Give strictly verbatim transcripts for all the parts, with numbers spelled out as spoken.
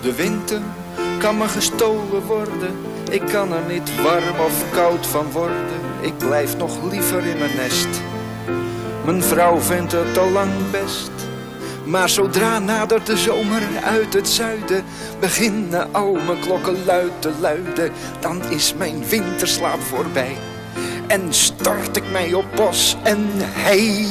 De winter kan me gestolen worden. Ik kan er niet warm of koud van worden. Ik blijf nog liever in mijn nest. Mijn vrouw vindt het al lang best. Maar zodra nadert de zomer uit het zuiden, beginnen al mijn klokken luid te luiden. Dan is mijn winterslaap voorbij en stort ik mij op bos en hei.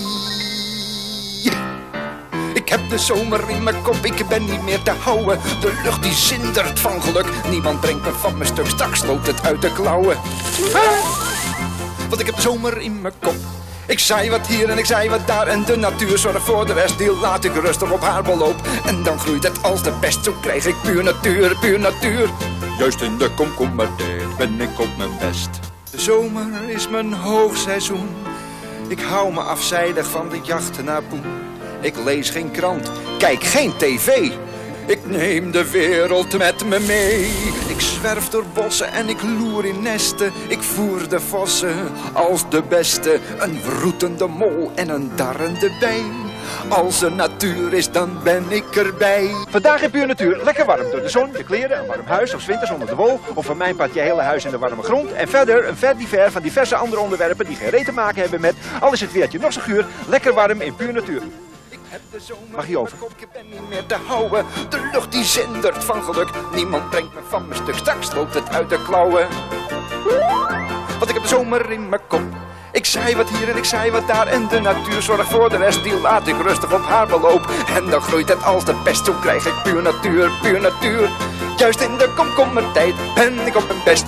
Ik heb de zomer in mijn kop, ik ben niet meer te houden. De lucht die zindert van geluk, niemand brengt me van mijn stuk. Straks loopt het uit de klauwen. Want ik heb de zomer in mijn kop. Ik zei wat hier en ik zei wat daar en de natuur zorgt voor de rest. Die laat ik rustig op haar beloop en dan groeit het als de pest. Zo krijg ik puur natuur, puur natuur. Juist in de komkommertijd ben ik op mijn best. De zomer is mijn hoogseizoen. Ik hou me afzijdig van de jacht naar poen. Ik lees geen krant, kijk geen tv. Ik neem de wereld met me mee. Ik zwerf door bossen en ik loer in nesten. Ik voer de vossen als de beste. Een wroetende mol en een darrende bij. Als er natuur is, dan ben ik erbij. Vandaag in Puur Natuur, lekker warm door de zon, je kleren, een warm huis of 's winters onder de wol. Of van mijn part je hele huis in de warme grond. En verder een ver divers van diverse andere onderwerpen die geen reet te maken hebben met, al is het weertje nog zo guur, lekker warm in Puur Natuur. Mag je over? Ik ben niet meer te houden. De lucht die zindert van geluk. Niemand brengt me van mijn stuk. Straks loopt het uit de klauwen. Want ik heb de zomer in mijn kop. Ik zei wat hier en ik zei wat daar. En de natuur zorgt voor de rest. Die laat ik rustig op haar beloop. En dan groeit het als de pest. Zo krijg ik puur natuur, puur natuur. Juist in de komkommertijd ben ik op mijn best.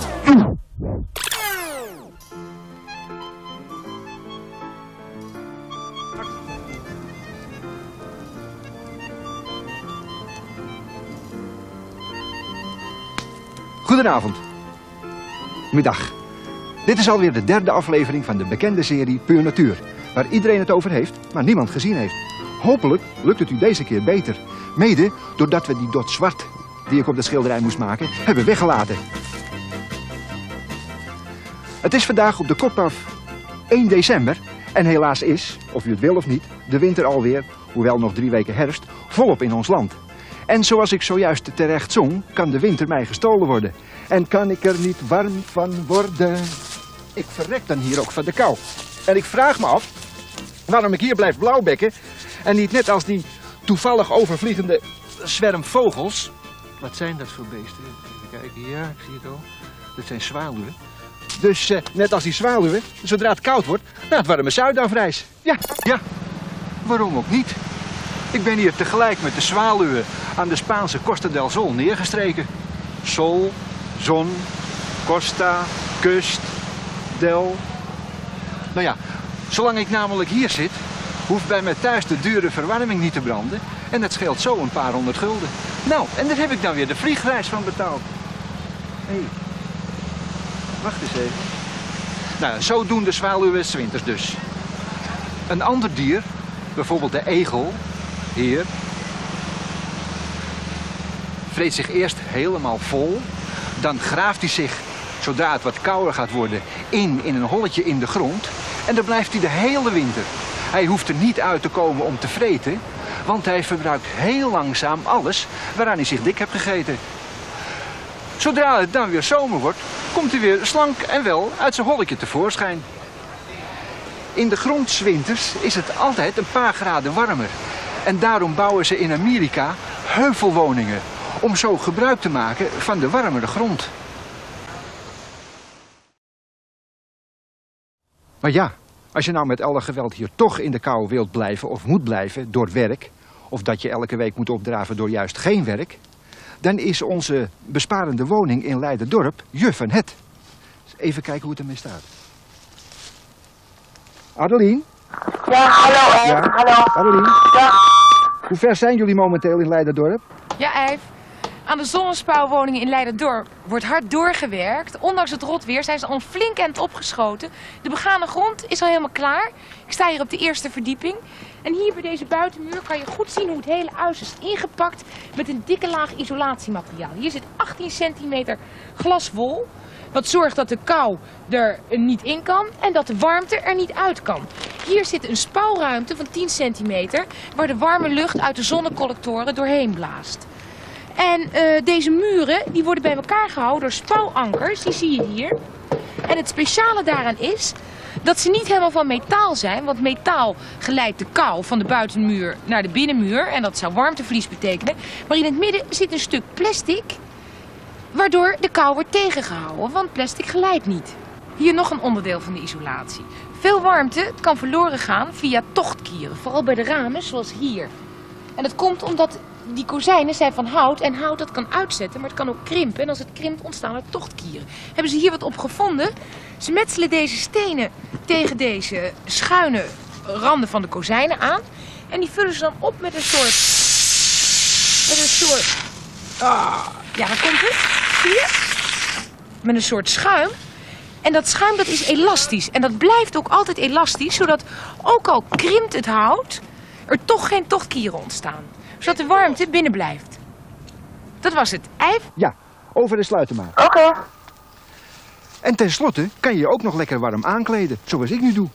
Goedenavond. Middag. Dit is alweer de derde aflevering van de bekende serie Puur Natuur, waar iedereen het over heeft, maar niemand gezien heeft. Hopelijk lukt het u deze keer beter. Mede doordat we die dot zwart, die ik op de schilderij moest maken, hebben weggelaten. Het is vandaag op de kop af één december en helaas is, of u het wil of niet, de winter alweer, hoewel nog drie weken herfst, volop in ons land. En zoals ik zojuist terecht zong, kan de winter mij gestolen worden. En kan ik er niet warm van worden. Ik verrek dan hier ook van de kou. En ik vraag me af waarom ik hier blijf blauwbekken en niet net als die toevallig overvliegende zwerm vogels. Wat zijn dat voor beesten? Even kijken, ja, ik zie het al. Dat zijn zwaluwen. Dus uh, net als die zwaluwen, zodra het koud wordt, naar het warme zuiden afreis. Ja, ja, waarom ook niet? Ik ben hier tegelijk met de zwaluwen aan de Spaanse Costa del Sol neergestreken. Sol, zon, Costa, kust, del. Nou ja, zolang ik namelijk hier zit, hoeft bij mij thuis de dure verwarming niet te branden. En dat scheelt zo een paar honderd gulden. Nou, en daar heb ik dan weer de vliegreis van betaald. Hé, hey. Wacht eens even. Nou, zo doen de zwaluwen 's winters dus. Een ander dier, bijvoorbeeld de egel, hier, vreet zich eerst helemaal vol. Dan graaft hij zich, zodra het wat kouder gaat worden, in in een holletje in de grond. En dan blijft hij de hele winter. Hij hoeft er niet uit te komen om te vreten, want hij verbruikt heel langzaam alles waaraan hij zich dik heeft gegeten. Zodra het dan weer zomer wordt, komt hij weer slank en wel uit zijn holletje tevoorschijn. In de grond 's winters is het altijd een paar graden warmer. En daarom bouwen ze in Amerika heuvelwoningen, om zo gebruik te maken van de warmere grond. Maar ja, als je nou met alle geweld hier toch in de kou wilt blijven of moet blijven door werk, of dat je elke week moet opdraven door juist geen werk, dan is onze besparende woning in Leiderdorp juf en het. Even kijken hoe het ermee staat. Adeline? Ja, hallo Ijf. Ja, hallo. Adeline? Ja. Hoe ver zijn jullie momenteel in Leiderdorp? Ja, Ijf. Aan de zonnespouwwoningen in Leiderdorp wordt hard doorgewerkt. Ondanks het rotweer zijn ze al een flink eind opgeschoten. De begane grond is al helemaal klaar. Ik sta hier op de eerste verdieping. En hier bij deze buitenmuur kan je goed zien hoe het hele huis is ingepakt met een dikke laag isolatiemateriaal. Hier zit achttien centimeter glaswol. Wat zorgt dat de kou er niet in kan en dat de warmte er niet uit kan. Hier zit een spouwruimte van tien centimeter waar de warme lucht uit de zonnecollectoren doorheen blaast. En uh, deze muren die worden bij elkaar gehouden door spouwankers, die zie je hier. En het speciale daaraan is dat ze niet helemaal van metaal zijn, want metaal geleidt de kou van de buitenmuur naar de binnenmuur en dat zou warmteverlies betekenen. Maar in het midden zit een stuk plastic, waardoor de kou wordt tegengehouden, want plastic geleidt niet. Hier nog een onderdeel van de isolatie. Veel warmte kan verloren gaan via tochtkieren, vooral bij de ramen zoals hier. En dat komt omdat die kozijnen zijn van hout en hout dat kan uitzetten, maar het kan ook krimpen. En als het krimpt ontstaan er tochtkieren. Hebben ze hier wat op gevonden? Ze metselen deze stenen tegen deze schuine randen van de kozijnen aan. En die vullen ze dan op met een soort... Met een soort... Ah, ja, daar komt het. Zie je? Met een soort schuim. En dat schuim dat is elastisch. En dat blijft ook altijd elastisch, zodat ook al krimpt het hout, er toch geen tochtkieren ontstaan. Zodat de warmte binnen blijft. Dat was het. Ijf? Ja, over de sluiten maar. Oké. Okay. En tenslotte kan je je ook nog lekker warm aankleden, zoals ik nu doe.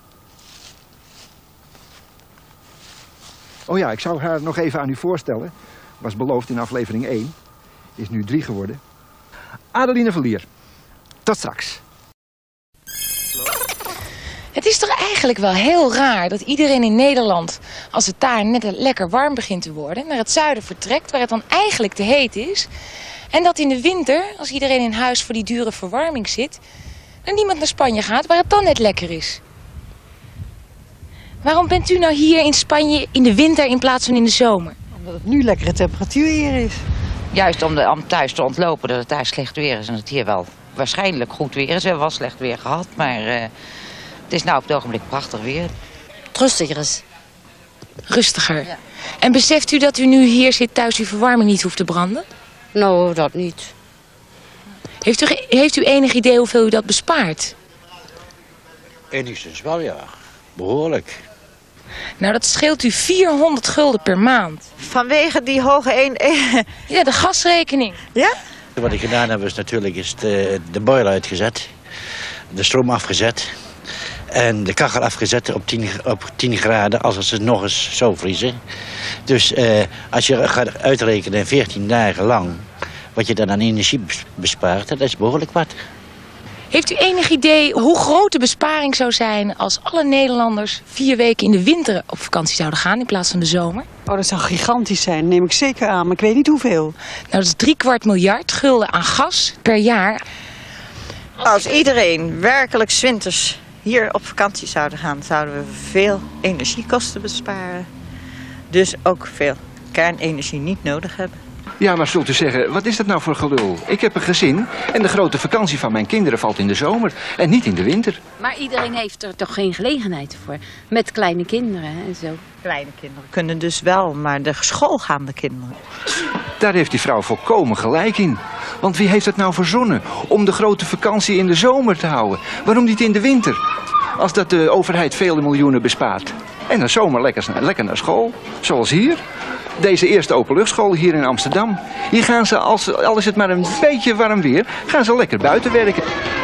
Oh ja, ik zou haar nog even aan u voorstellen. Was beloofd in aflevering één. Is nu drie geworden. Adeline Verlier. Tot straks. Het is toch eigenlijk wel heel raar dat iedereen in Nederland, als het daar net lekker warm begint te worden, naar het zuiden vertrekt, waar het dan eigenlijk te heet is. En dat in de winter, als iedereen in huis voor die dure verwarming zit, dan niemand naar Spanje gaat, waar het dan net lekker is. Waarom bent u nou hier in Spanje in de winter in plaats van in de zomer? Omdat het nu lekkere temperatuur hier is. Juist om, de, om thuis te ontlopen dat het daar slecht weer is en het hier wel waarschijnlijk goed weer is. We hebben wel slecht weer gehad, maar uh, het is nou op het ogenblik prachtig weer. Het rustiger is. Rustiger. Ja. En beseft u dat u nu hier zit thuis uw verwarming niet hoeft te branden? Nou, dat niet. Heeft u, heeft u enig idee hoeveel u dat bespaart? Enigszins wel, ja. Behoorlijk. Nou, dat scheelt u vierhonderd gulden per maand. Vanwege die hoge een... Ja, de gasrekening. Ja? Wat ik gedaan heb is natuurlijk is de, de boiler uitgezet. De stroom afgezet. En de kachel afgezet op tien, op tien graden als het nog eens zou vriezen. Dus uh, als je gaat uitrekenen veertien dagen lang wat je dan aan energie bespaart, dat is behoorlijk wat. Heeft u enig idee hoe groot de besparing zou zijn als alle Nederlanders vier weken in de winter op vakantie zouden gaan in plaats van de zomer? Oh, dat zou gigantisch zijn, neem ik zeker aan, maar ik weet niet hoeveel. Nou, dat is drie kwart miljard gulden aan gas per jaar. Als iedereen werkelijk 's winters hier op vakantie zouden gaan, zouden we veel energiekosten besparen. Dus ook veel kernenergie niet nodig hebben. Ja, maar zult u zeggen, wat is dat nou voor gelul? Ik heb een gezin en de grote vakantie van mijn kinderen valt in de zomer en niet in de winter. Maar iedereen heeft er toch geen gelegenheid voor, met kleine kinderen en zo. Kleine kinderen kunnen dus wel, maar de schoolgaande kinderen. Daar heeft die vrouw volkomen gelijk in. Want wie heeft het nou verzonnen om de grote vakantie in de zomer te houden? Waarom niet in de winter? Als dat de overheid vele miljoenen bespaart. En de zomer lekker, lekker naar school, zoals hier. Deze eerste openluchtschool hier in Amsterdam. Hier gaan ze, als, al is het maar een beetje warm weer, gaan ze lekker buiten werken.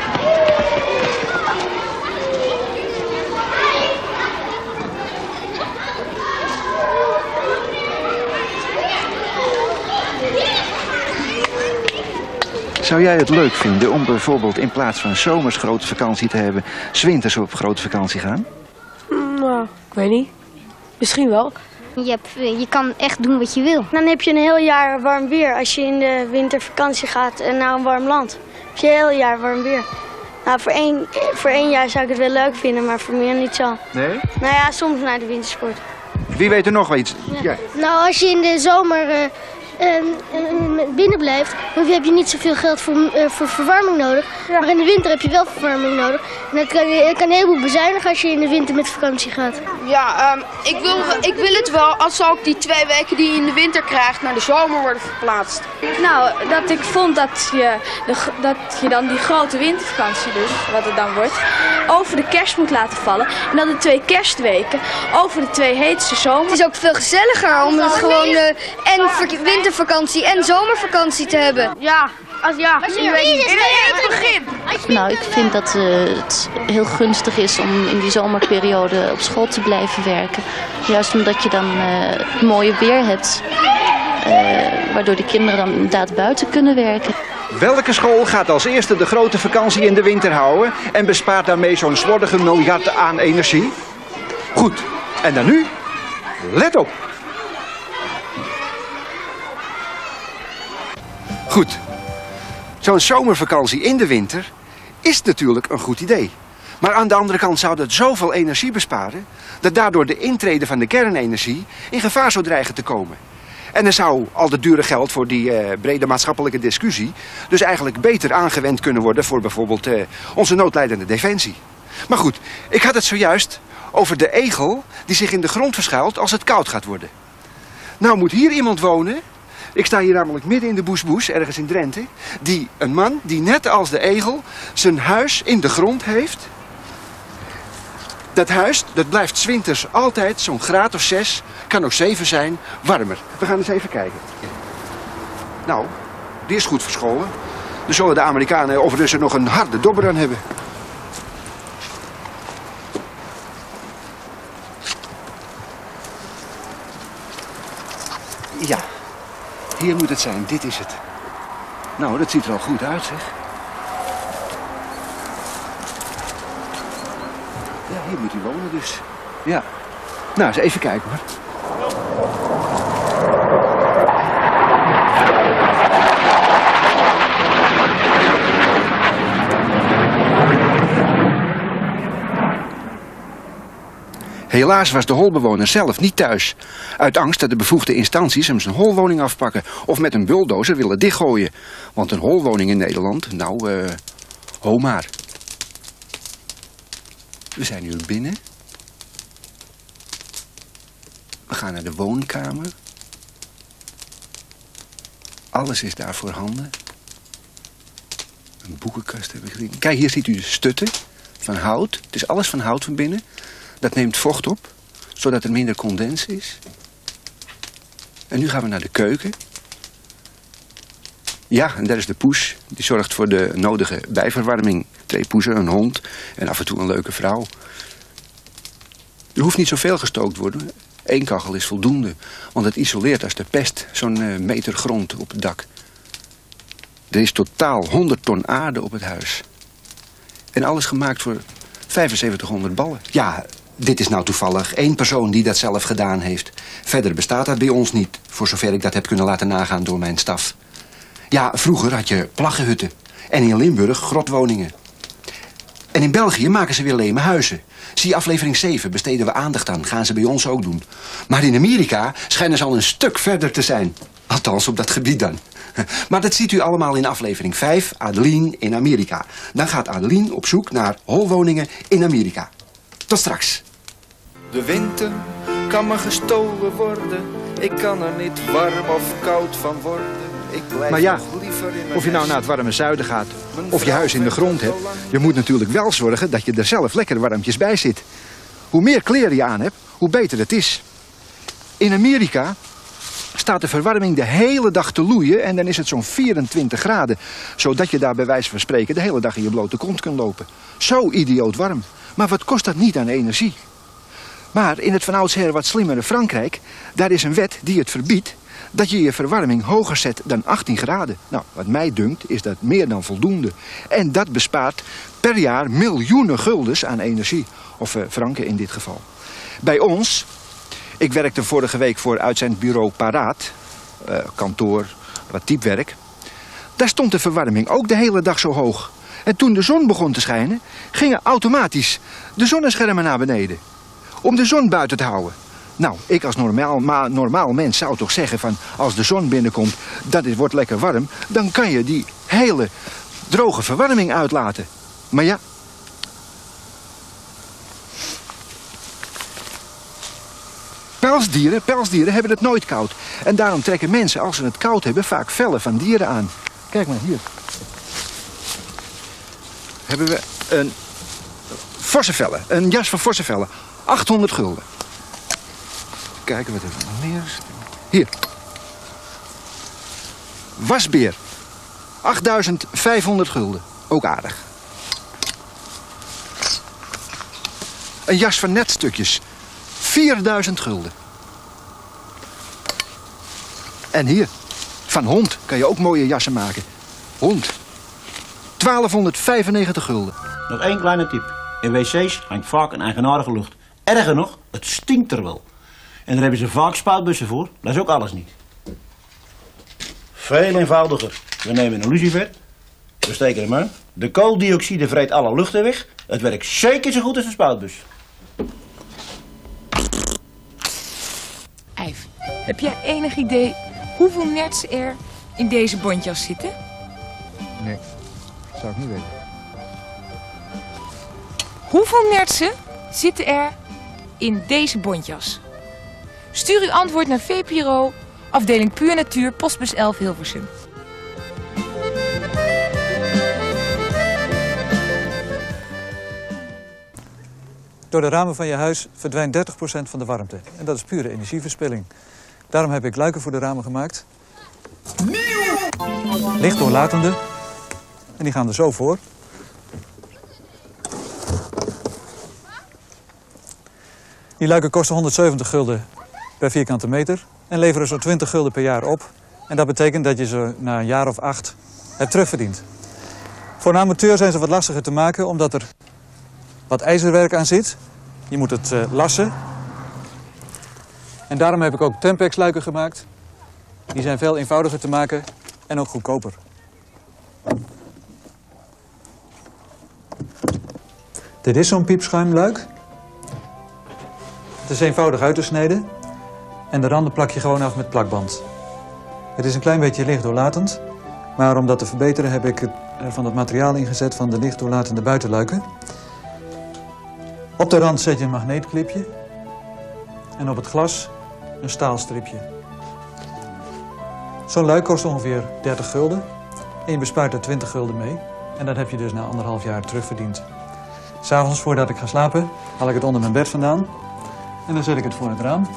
Zou jij het leuk vinden om bijvoorbeeld in plaats van zomers grote vakantie te hebben, 's winters op grote vakantie gaan? Nou, ik weet niet. Misschien wel. Je, hebt, je kan echt doen wat je wil. Dan heb je een heel jaar warm weer als je in de wintervakantie gaat en naar een warm land. Heb je een heel jaar warm weer. Nou, voor één, voor één jaar zou ik het wel leuk vinden, maar voor meer niet zo. Nee? Nou ja, soms naar de wintersport. Wie weet er nog wel iets? Ja. Ja. Nou, als je in de zomer uh, uh, uh, binnen blijft, dan heb je niet zoveel geld voor, uh, voor verwarming nodig. Ja. Maar in de winter heb je wel verwarming nodig. En dat kan, je kan een heleboel bezuinigen als je in de winter met vakantie gaat. Ja, um, ik, wil, ik wil het wel als ook die twee weken die je in de winter krijgt naar de zomer worden verplaatst. Nou, dat ik vond dat je, de, dat je dan die grote wintervakantie dus, wat het dan wordt, over de kerst moet laten vallen. En dan de twee kerstweken over de twee heetste zomers. Het is ook veel gezelliger om het gewoon uh, en wintervakantie en zomervakantie te hebben. Ja, als, ja. Als je in het begin. Nou, ik vind dat uh, het heel gunstig is om in die zomerperiode op school te blijven werken. Juist omdat je dan uh, het mooie weer hebt. Uh, waardoor de kinderen dan inderdaad buiten kunnen werken. Welke school gaat als eerste de grote vakantie in de winter houden en bespaart daarmee zo'n slordige miljard aan energie? Goed, en dan nu, let op. Goed, zo'n zomervakantie in de winter is natuurlijk een goed idee. Maar aan de andere kant zou dat zoveel energie besparen dat daardoor de intrede van de kernenergie in gevaar zou dreigen te komen. En dan zou al het dure geld voor die uh, brede maatschappelijke discussie dus eigenlijk beter aangewend kunnen worden voor bijvoorbeeld uh, onze noodlijdende defensie. Maar goed, ik had het zojuist over de egel die zich in de grond verschuilt als het koud gaat worden. Nou moet hier iemand wonen, ik sta hier namelijk midden in de boesboes, ergens in Drenthe, die een man die net als de egel zijn huis in de grond heeft. Dat huis, dat blijft 's winters altijd zo'n graad of zes, kan ook zeven zijn, warmer. We gaan eens even kijken. Nou, die is goed verscholen. Dan zullen de Amerikanen overigens er nog een harde dobber aan hebben. Ja, hier moet het zijn. Dit is het. Nou, dat ziet er al goed uit, zeg. Ja, hier moet hij wonen dus. Ja. Nou, eens even kijken hoor. Helaas was de holbewoner zelf niet thuis. Uit angst dat de bevoegde instanties hem zijn holwoning afpakken of met een bulldozer willen dichtgooien. Want een holwoning in Nederland, nou, uh, ho maar. We zijn nu binnen. We gaan naar de woonkamer. Alles is daar voorhanden. Een boekenkast heb ik gezien. Kijk, hier ziet u de stutten van hout. Het is alles van hout van binnen. Dat neemt vocht op, zodat er minder condens is. En nu gaan we naar de keuken. Ja, en daar is de poes. Die zorgt voor de nodige bijverwarming. Twee poezen, een hond en af en toe een leuke vrouw. Er hoeft niet zoveel gestookt te worden. Eén kachel is voldoende, want het isoleert als de pest zo'n uh, meter grond op het dak. Er is totaal honderd ton aarde op het huis. En alles gemaakt voor vijfenzeventighonderd ballen. Ja, dit is nou toevallig één persoon die dat zelf gedaan heeft. Verder bestaat dat bij ons niet, voor zover ik dat heb kunnen laten nagaan door mijn staf. Ja, vroeger had je plaggenhutten en in Limburg grotwoningen. En in België maken ze weer leme huizen. Zie aflevering zeven, besteden we aandacht aan, gaan ze bij ons ook doen. Maar in Amerika schijnen ze al een stuk verder te zijn. Althans, op dat gebied dan. Maar dat ziet u allemaal in aflevering vijf, Adeline in Amerika. Dan gaat Adeline op zoek naar holwoningen in Amerika. Tot straks. De winter kan me gestolen worden. Ik kan er niet warm of koud van worden. Ik blijf Maar ja, nog liever in mijn of je nou naar het warme zuiden gaat of je huis in de grond hebt, je moet natuurlijk wel zorgen dat je er zelf lekker warmpjes bij zit. Hoe meer kleren je aan hebt, hoe beter het is. In Amerika staat de verwarming de hele dag te loeien en dan is het zo'n vierentwintig graden. Zodat je daar bij wijze van spreken de hele dag in je blote kont kunt lopen. Zo idioot warm. Maar wat kost dat niet aan energie? Maar in het van oudsher wat slimmere Frankrijk, daar is een wet die het verbiedt dat je je verwarming hoger zet dan achttien graden. Nou, wat mij dunkt is dat meer dan voldoende. En dat bespaart per jaar miljoenen guldens aan energie. Of uh, franken in dit geval. Bij ons, ik werkte vorige week voor uitzendbureau Paraat, uh, kantoor, wat typewerk. Daar stond de verwarming ook de hele dag zo hoog. En toen de zon begon te schijnen, gingen automatisch de zonneschermen naar beneden. Om de zon buiten te houden. Nou, ik als normaal, ma, normaal mens zou toch zeggen van als de zon binnenkomt, dat het wordt lekker warm, dan kan je die hele droge verwarming uitlaten. Maar ja. Pelsdieren, pelsdieren hebben het nooit koud. En daarom trekken mensen als ze het koud hebben vaak vellen van dieren aan. Kijk maar hier. Hebben we een forse vellen, een jas van forse vellen. achthonderd gulden. Kijken wat er nog meer is. Hier. Wasbeer. achtduizend vijfhonderd gulden. Ook aardig. Een jas van netstukjes. vierduizend gulden. En hier. Van hond kan je ook mooie jassen maken. Hond. twaalfhonderdvijfennegentig gulden. Nog één kleine tip. In wc's hangt vaak een eigenaardige lucht. Erger nog, het stinkt er wel. En daar hebben ze vaak spuitbussen voor. Dat is ook alles niet. Veel eenvoudiger. We nemen een lucifer. We steken hem aan. De kooldioxide vreet alle luchten weg. Het werkt zeker zo goed als een spuitbus. Eif, heb jij enig idee hoeveel nerts er in deze bontjas zitten? Nee, dat zou ik niet weten. Hoeveel nertsen zitten er in deze bontjas? Stuur uw antwoord naar V P R O, afdeling Puur Natuur, postbus elf Hilversum. Door de ramen van je huis verdwijnt dertig procent van de warmte. En dat is pure energieverspilling. Daarom heb ik luiken voor de ramen gemaakt. Lichtdoorlatende. En die gaan er zo voor. Die luiken kosten honderdzeventig gulden per vierkante meter. En leveren zo'n twintig gulden per jaar op. En dat betekent dat je ze na een jaar of acht hebt terugverdiend. Voor een amateur zijn ze wat lastiger te maken, omdat er wat ijzerwerk aan zit. Je moet het uh, lassen. En daarom heb ik ook Tempex luiken gemaakt. Die zijn veel eenvoudiger te maken en ook goedkoper. Dit is zo'n piepschuimluik. Het is eenvoudig uit te snijden. En de randen plak je gewoon af met plakband. Het is een klein beetje lichtdoorlatend. Maar om dat te verbeteren heb ik er van het materiaal ingezet van de lichtdoorlatende buitenluiken. Op de rand zet je een magneetclipje. En op het glas een staalstripje. Zo'n luik kost ongeveer dertig gulden. En je bespaart er twintig gulden mee. En dat heb je dus na anderhalf jaar terugverdiend. 'S Avonds voordat ik ga slapen haal ik het onder mijn bed vandaan. En dan zet ik het voor het raam.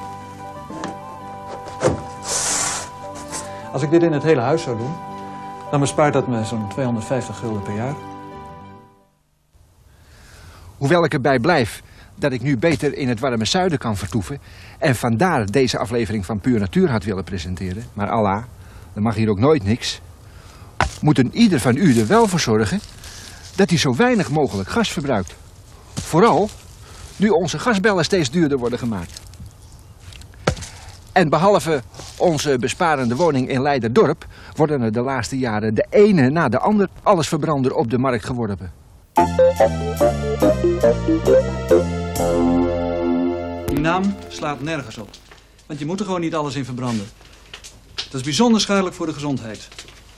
Als ik dit in het hele huis zou doen, dan bespaart dat me zo'n tweehonderdvijftig gulden per jaar. Hoewel ik erbij blijf dat ik nu beter in het warme zuiden kan vertoeven en vandaar deze aflevering van Puur Natuur had willen presenteren, maar Allah, er mag hier ook nooit niks, moet een ieder van u er wel voor zorgen dat hij zo weinig mogelijk gas verbruikt. Vooral nu onze gasbellen steeds duurder worden gemaakt. En behalve onze besparende woning in Leiderdorp worden er de laatste jaren de ene na de ander allesverbrander op de markt geworpen. Die naam slaat nergens op. Want je moet er gewoon niet alles in verbranden. Dat is bijzonder schadelijk voor de gezondheid.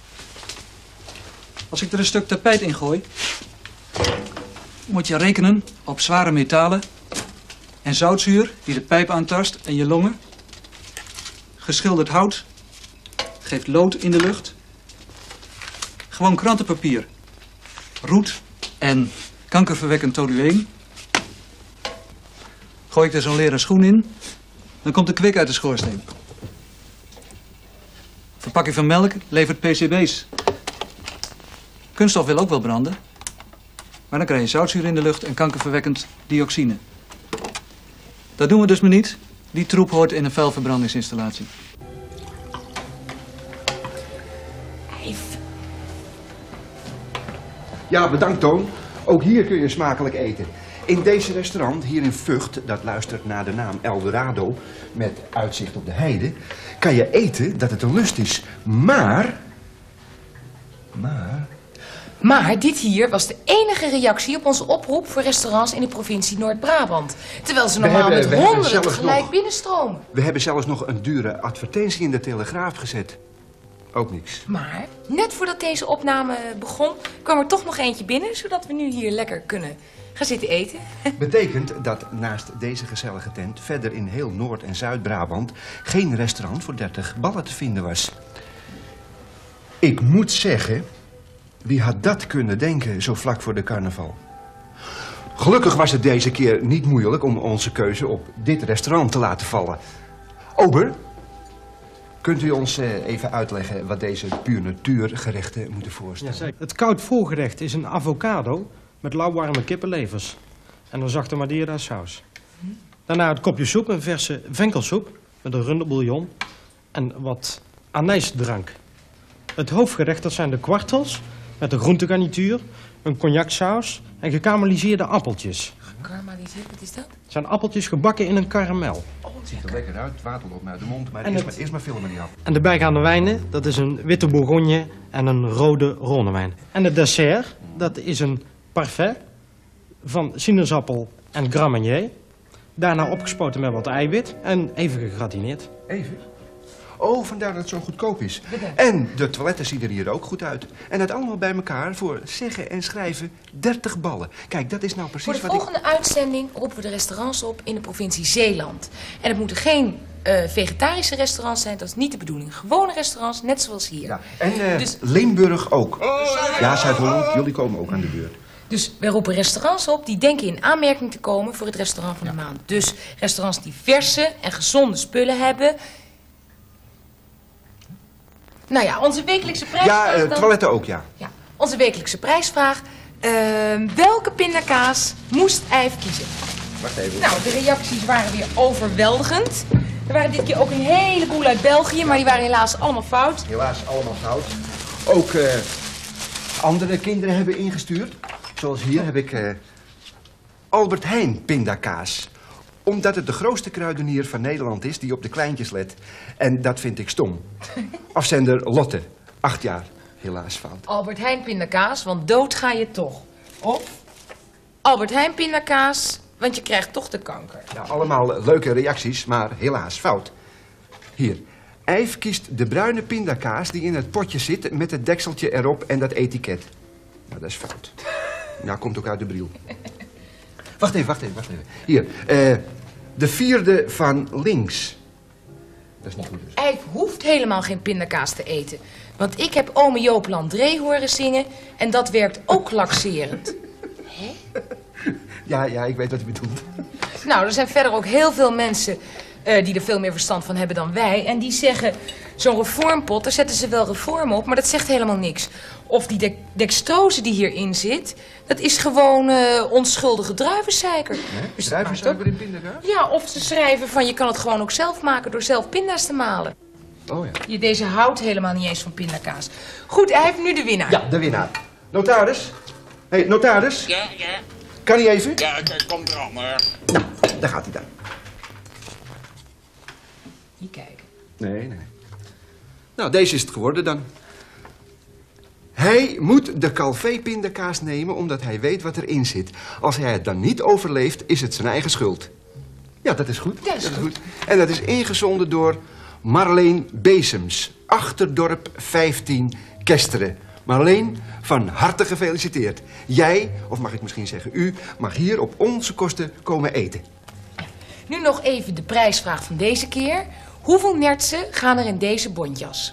Als ik er een stuk tapijt in gooi, moet je rekenen op zware metalen en zoutzuur die de pijp aantast en je longen. Geschilderd hout geeft lood in de lucht. Gewoon krantenpapier, roet en kankerverwekkend tolueen. Gooi ik er zo'n leren schoen in, dan komt de kwik uit de schoorsteen. Verpakking van melk levert P C B's. Kunststof wil ook wel branden, maar dan krijg je zoutzuur in de lucht en kankerverwekkend dioxine. Dat doen we dus maar niet. Die troep hoort in een vuilverbrandingsinstallatie. Ja, bedankt Toon. Ook hier kun je smakelijk eten. In deze restaurant, hier in Vught, dat luistert naar de naam Eldorado, met uitzicht op de heide, kan je eten dat het een lust is. Maar... Maar... Maar dit hier was de enige reactie op onze oproep voor restaurants in de provincie Noord-Brabant. Terwijl ze normaal hebben- met we hebben honderden zelfs tegelijk nog- binnenstromen. We hebben zelfs nog een dure advertentie in de Telegraaf gezet. Ook niks. Maar net voordat deze opname begon, kwam er toch nog eentje binnen, zodat we nu hier lekker kunnen gaan zitten eten. Betekent dat naast deze gezellige tent verder in heel Noord- en Zuid-Brabant geen restaurant voor dertig ballen te vinden was. Ik moet zeggen, wie had dat kunnen denken zo vlak voor de carnaval? Gelukkig was het deze keer niet moeilijk om onze keuze op dit restaurant te laten vallen. Ober, kunt u ons eh, even uitleggen wat deze puur natuur gerechten moeten voorstellen? Ja, het koud voorgerecht is een avocado met lauwwarme kippenlevers en een zachte madeira saus. Daarna het kopje soep, een verse venkelsoep met een runderbouillon en wat anijsdrank. Het hoofdgerecht, dat zijn de kwartels met een groentegarnituur, een cognacsaus en gekarameliseerde appeltjes. Gekarameliseerd, wat is dat? Het zijn appeltjes gebakken in een karamel. Oh, het ziet er lekker uit. Het water loopt me uit de mond. Maar En eerst, het- maar, eerst maar filmen die af. En de bijgaande wijnen, dat is een witte bourgogne en een rode rondewijn. En het dessert, dat is een parfait van sinaasappel en Grand Marnier. Daarna opgespoten met wat eiwit en even gegratineerd. Even? Oh, vandaar dat het zo goedkoop is. En de toiletten zien er hier ook goed uit. En dat allemaal bij elkaar voor zeggen en schrijven dertig ballen. Kijk, dat is nou precies Voor de wat ik... volgende uitzending roepen we de restaurants op in de provincie Zeeland. En het moeten geen uh, vegetarische restaurants zijn, dat is niet de bedoeling. Gewone restaurants, net zoals hier. Ja. En uh, Dus- Limburg ook. Ja, Zuid-Holland, jullie komen ook aan de beurt. Dus wij roepen restaurants op die denken in aanmerking te komen voor het restaurant van de maand. Dus restaurants die verse en gezonde spullen hebben. Nou ja, onze wekelijkse prijsvraag Ja, uh, dan- toiletten ook, ja. Ja, onze wekelijkse prijsvraag. Uh, welke pindakaas moest Yves kiezen? Wacht even. Nou, de reacties waren weer overweldigend. Er waren dit keer ook een heleboel uit België, maar die waren helaas allemaal fout. Helaas allemaal fout. Ook uh, andere kinderen hebben ingestuurd. Zoals hier heb ik uh, Albert Heijn pindakaas. Omdat het de grootste kruidenier van Nederland is die op de kleintjes let. En dat vind ik stom. Afzender Lotte, acht jaar. Helaas fout. Albert Heijn pindakaas, want dood ga je toch. Of Albert Heijn pindakaas, want je krijgt toch de kanker. Ja, allemaal leuke reacties, maar helaas fout. Hier. Yves kiest de bruine pindakaas die in het potje zit met het dekseltje erop en dat etiket. Nou, dat is fout. Nou, komt ook uit de bril. Wacht even, wacht even, wacht even. Hier. Uh, de vierde van links. Dat is niet goed dus. Yves hoeft helemaal geen pindakaas te eten. Want ik heb ome Joop Landré horen zingen en dat werkt ook laxerend. Hè? Ja, ja, ik weet wat u bedoelt. Nou, er zijn verder ook heel veel mensen uh, die er veel meer verstand van hebben dan wij. En die zeggen, zo'n reformpot, daar zetten ze wel reform op, maar dat zegt helemaal niks. Of die de dextrose die hierin zit, dat is gewoon uh, onschuldige druivensuiker. Nee? Dus Druivensuiker in pindakaas? Ja, of ze schrijven van je kan het gewoon ook zelf maken door zelf pinda's te malen. Oh ja. Je, deze houdt helemaal niet eens van pindakaas. Goed, hij heeft nu de winnaar. Ja, de winnaar. Notaris? Hé, hey, notaris? Ja, ja. Kan hij even? Ja, ik kom er aan, hoor. Nou, daar gaat hij dan. Hier kijken. Nee, nee. Nou, deze is het geworden dan. Hij moet de Calvé pindakaas nemen omdat hij weet wat erin zit. Als hij het dan niet overleeft, is het zijn eigen schuld. Ja, dat is goed. Dat is goed. En dat is ingezonden door Marleen Bezems. Achterdorp vijftien, Kesteren. Marleen, van harte gefeliciteerd. Jij, of mag ik misschien zeggen u, mag hier op onze kosten komen eten. Nu nog even de prijsvraag van deze keer. Hoeveel nertsen gaan er in deze bontjas?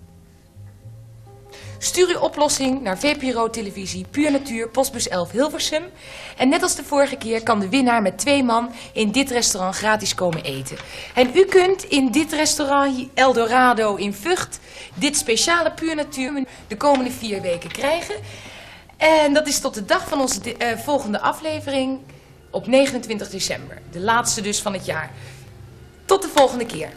Stuur uw oplossing naar V P R O Televisie, Puur Natuur, postbus elf Hilversum. En net als de vorige keer kan de winnaar met twee man in dit restaurant gratis komen eten. En u kunt in dit restaurant Eldorado in Vught dit speciale Puur Natuur de komende vier weken krijgen. En dat is tot de dag van onze uh, volgende aflevering op negenentwintig december. De laatste dus van het jaar. Tot de volgende keer.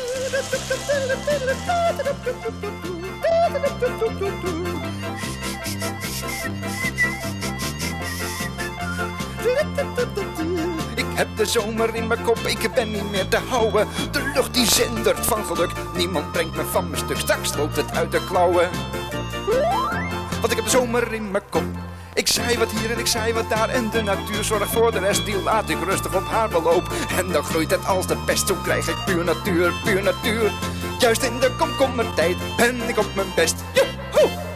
Ik heb de zomer in mijn kop, ik ben niet meer te houden. De lucht die zindert van geluk, niemand brengt me van mijn stuk. Straks loopt het uit de klauwen. Want ik heb de zomer in mijn kop. Ik zei wat hier en ik zei wat daar en de natuur zorgt voor de rest. Die laat ik rustig op haar beloop. En dan groeit het als de pest, zo krijg ik puur natuur, puur natuur. Juist in de komkommertijd ben ik op mijn best. Joehoe!